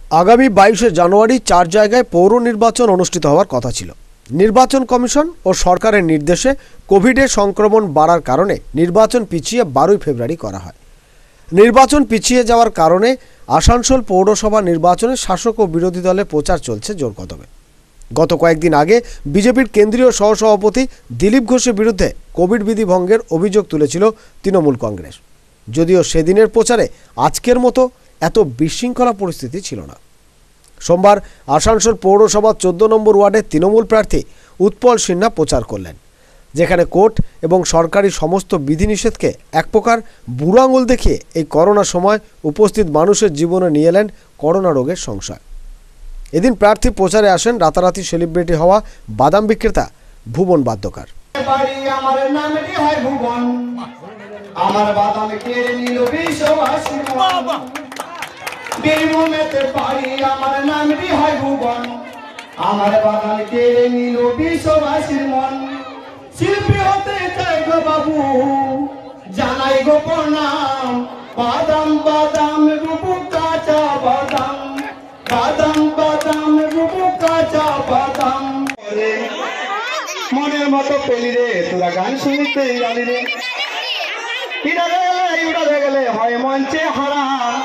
আগামী 22শে জানুয়ারি 4 জায়গায় পৌর নির্বাচন অনুষ্ঠিত হওয়ার কথা ছিল। নির্বাচন কমিশন ও সরকারের নির্দেশে কোভিডের সংক্রমণ বাড়ার কারণে নির্বাচন পিছিয়ে 12 ফেব্রুয়ারি করা হয়। নির্বাচন পিছিয়ে যাওয়ার কারণে আসানসোল পৌরসভা নির্বাচনে শাসক ও বিরোধী দলের প্রচার চলছে জোর কদমে। গত কয়েকদিন আগে বিজেপির কেন্দ্রীয় সহসভাপতি দিলীপ ঘোষের বিরুদ্ধে কোভিড বিধি ভঙ্গের অভিযোগ তুলেছিল তৃণমূল কংগ্রেস। যদিও সেদিনের প্রচারে আজকের মতো এত বিশৃঙ্খলা পরিস্থিতি ছিল না। সোমবার আসানসোল পৌরসভার 14 নম্বর ওয়ার্ডের তৃণমূল প্রার্থী উৎপল সিনহা প্রচার করলেন, যেখানে কোর্ট এবং সরকারি সমস্ত বিধিনিষেধকে এক প্রকার বুড়ো আঙুল দেখিয়ে এই করোনার সময় উপস্থিত মানুষের জীবনে নিয়ে এলেন করোনা রোগের সংশয়। এদিন প্রার্থী প্রচারে আসেন রাতারাতি সেলিব্রিটি হওয়া বাদাম বিক্রেতা ভুবন বাদ্যকার। আমার বাদাম কেড়ে নিল বিশ্ববাসী, বীরভূমেতে বাড়ি আমার নামটি হয় ভুবন। আমার বাদাম কেড়ে নিল বিশ্ববাসীর মন। শিল্পী হতে চাই গো বাবু, জানাই গো প্রণাম। বাদাম বাদাম রূপু কাঁচা বাদাম, বাদাম বাদাম রূপু কাঁচা বাদাম। মনের মতো পেলি রে তোরা গান শুনতে জানি রে, উড়াতে গেলে হয় মঞ্চে হারা।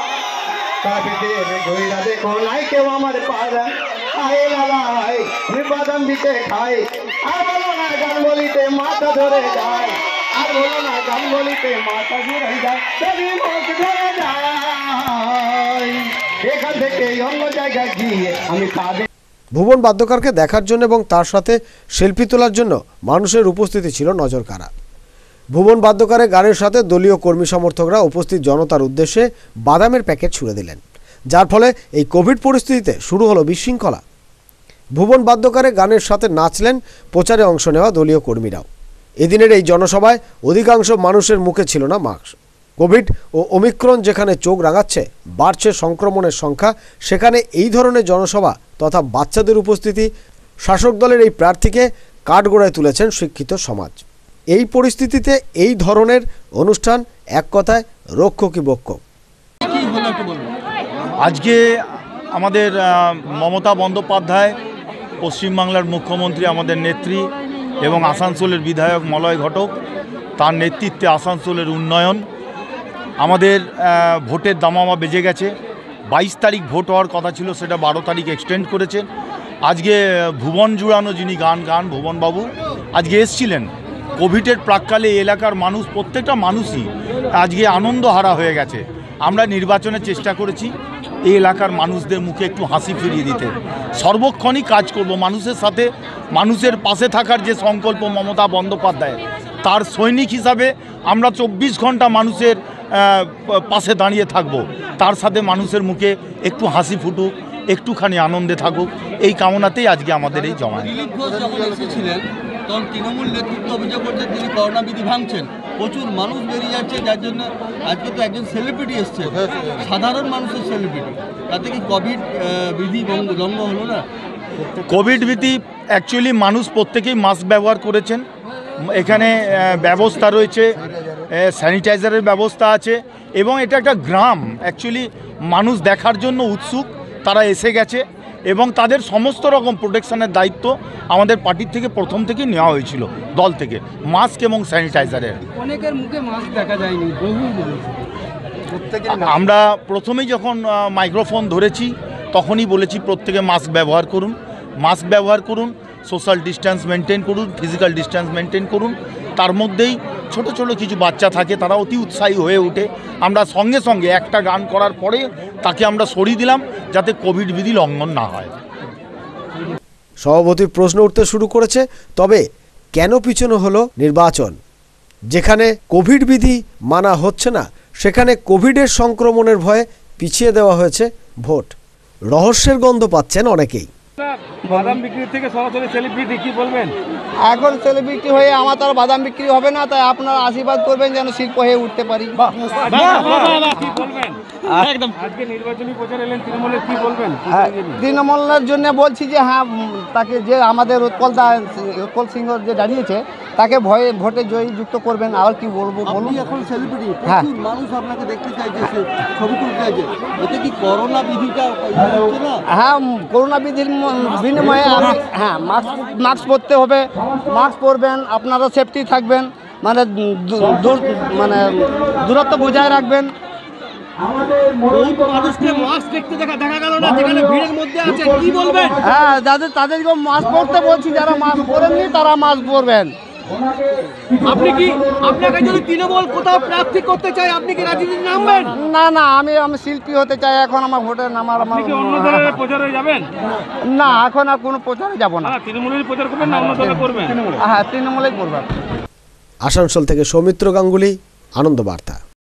ঘুরা দেখো নাই কেউ আমার পাড়া, আয় লালাই আমি বাদাম দিতে খাই। আর বলো না গান বলিতে মাথা ধরে যায়, আর বলো না গান বলিতে মাথা ধরে যায়, মুখ ধরে যায়। এখান থেকে অন্য জায়গায় গিয়ে আমি তাদের। ভুবন বাদ্যকারকে দেখার জন্য এবং তার সাথে সেলফি তোলার জন্য মানুষের উপস্থিতি ছিল নজর কাড়া। ভুবন বাদ্যকারের গানের সাথে দলীয় কর্মী সমর্থকরা উপস্থিত জনতার উদ্দেশ্যে বাদামের প্যাকেট ছুড়ে দিলেন, যার ফলে এই কোভিড পরিস্থিতিতে শুরু হলো বিশৃঙ্খলা। ভুবন বাদ্যকারের গানের সাথে নাচলেন প্রচারে অংশ নেওয়া দলীয় কর্মীরাও। এদিনের এই জনসভায় অধিকাংশ মানুষের মুখে ছিল না মাস্ক। কোভিড ও ওমিক্রন যেখানে চোখ রাঙাচ্ছে, বাড়ছে সংক্রমণের সংখ্যা, সেখানে এই ধরনের জনসভা তথা বাচ্চাদের উপস্থিতি শাসক দলের এই প্রার্থীকে কাঠগড়ায় তুলেছেন শিক্ষিত সমাজ। এই পরিস্থিতিতে এই ধরনের অনুষ্ঠান এক কথায় রক্ষ কি বক্ষ। আজকে আমাদের মমতা বন্দ্যোপাধ্যায়, পশ্চিমবাংলার মুখ্যমন্ত্রী, আমাদের নেত্রী এবং আসানসোলের বিধায়ক মলয় ঘটক, তার নেতৃত্বে আসানসোলের উন্নয়ন। আমাদের ভোটের দামামা বেজে গেছে। 22 তারিখ ভোট হওয়ার কথা ছিল, সেটা 12 তারিখ এক্সটেন্ড করেছেন। আজকে ভুবন জুড়ানো যিনি গান ভুবনবাবু আজকে এসছিলেন। কোভিডের প্রাক্কালে এলাকার মানুষ, প্রত্যেকটা মানুষই আজকে আনন্দহারা হয়ে গেছে। আমরা নির্বাচনের চেষ্টা করেছি এই এলাকার মানুষদের মুখে একটু হাসি ফিরিয়ে দিতে। সর্বক্ষণই কাজ করব মানুষের সাথে, মানুষের পাশে থাকার যে সংকল্প মমতা বন্দ্যোপাধ্যায়ের, তার সৈনিক হিসাবে আমরা 24 ঘন্টা মানুষের পাশে দাঁড়িয়ে থাকব। তার সাথে মানুষের মুখে একটু হাসি ফুটুক, একটুখানি আনন্দে থাকুক, এই কামনাতেই আজকে আমাদের এই জমায়েত। দিলীপ ঘোষ যখন এসেছিলেন তখন তৃণমূল নেতৃত্ব অভিযোগ করছে তিনি করোনা বিধি ভাঙছেন, প্রচুর মানুষ বেরিয়ে যাচ্ছে, যার জন্য আজকে তো একজন সেলিব্রিটি এসছে, সাধারণ মানুষের সেলিব্রিটি, তাতে কি কোভিড বিধি ভঙ্গ হলো না? কোভিড বিধি অ্যাকচুয়ালি মানুষ প্রত্যেকেই মাস্ক ব্যবহার করেছেন। এখানে ব্যবস্থা রয়েছে, স্যানিটাইজারের ব্যবস্থা আছে এবং এটা একটা গ্রাম, অ্যাকচুয়ালি মানুষ দেখার জন্য উৎসুক, তারা এসে গেছে এবং তাদের সমস্ত রকম প্রোটেকশনের দায়িত্ব আমাদের পার্টির থেকে প্রথম থেকেই নেওয়া হয়েছিল, দল থেকে, মাস্ক এবং স্যানিটাইজারের। অনেকের মুখে মাস্ক দেখা যায়নি, আমরা প্রথমেই যখন মাইক্রোফোন ধরেছি তখনই বলেছি প্রত্যেকে মাস্ক ব্যবহার করুন, মাস্ক ব্যবহার করুন, সোশ্যাল ডিস্ট্যান্স মেনটেন করুন, ফিজিক্যাল ডিস্ট্যান্স মেনটেন করুন। তার মধ্যেই ছোট ছোট কিছু বাচ্চা থাকে, তারা অতি উৎসাহী হয়ে ওঠে। আমরা সঙ্গে সঙ্গে একটা গান করার পরে তাকে আমরা সরিয়ে দিলাম, যাতে কোভিড বিধি লঙ্ঘন না হয়। সভাপতির প্রশ্ন উঠতে শুরু করেছে, তবে কেন পিছনো হলো নির্বাচন? যেখানে কোভিড বিধি মানা হচ্ছে না, সেখানে কোভিডের সংক্রমণের ভয়ে পিছিয়ে দেওয়া হয়েছে ভোট। রহস্যের গন্ধ পাচ্ছেন অনেকেই। বাদাম বিক্রি থেকে সরাসরি সেলিব্রিটি, কি বলবেন? এখন সেলিব্রিটি হয়ে আমার তো আর বাদাম বিক্রি হবে না, তাই আপনারা আশীর্বাদ করবেন যেন শিল্প হয়ে উঠতে পারি। কি বলবেন? আজকে নির্বাচনী প্রচার এলেন তৃণমূলের, কি বলবেন? তৃণমূলের জন্য বলছি যে হ্যাঁ, তাকে যে আমাদের উৎপল সিংহ যে দাঁড়িয়েছে তাকে ভোটে জয়ী যুক্ত করবেন। আর কি বলবো বলুন? আপনি এখন সেলিব্রিটি, হ্যাঁ। প্রচুর মানুষ আপনাকে দেখতে চাইছে, ছবি তুলতে চাইছে। এতে কি করোনা বিধিটা হচ্ছে না? হ্যাঁ, করোনা বিধির বিনিময়ে হ্যাঁ মাস্ক পরতে হবে, মাস্ক পরবেন, আপনারা সেফটি থাকবেন, মানে মানে দূরত্ব বজায় রাখবেন। বহুত মানুষকে মাস্ক দেখতে দেখা গেল না, যেখানে ভিড়ের মধ্যে আছে, কি বলবেন? হ্যাঁ, তাদেরকে মাস্ক পরতে বলছি, যারা মাস্ক পরেননি তারা মাস্ক পরবেন। আপনি কি, আপনাকে যদি তৃণমূল কোথাও প্রার্থী করতে চায়, আপনি কি রাজনীতিতে নামবেন? না না, আমি শিল্পী হতে চাই, এখন আমার ভোটে নামার আপনি কি অন্য দলের প্রচারে যাবেন? না, এখন আর কোনো প্রচারে যাব না। তৃণমূলের প্রচার করবেন না অন্য দলে করবেন? হ্যাঁ, তৃণমূলেই করবেন। আসানসোল থেকে সৌমিত্র গাঙ্গুলি, আনন্দ বার্তা।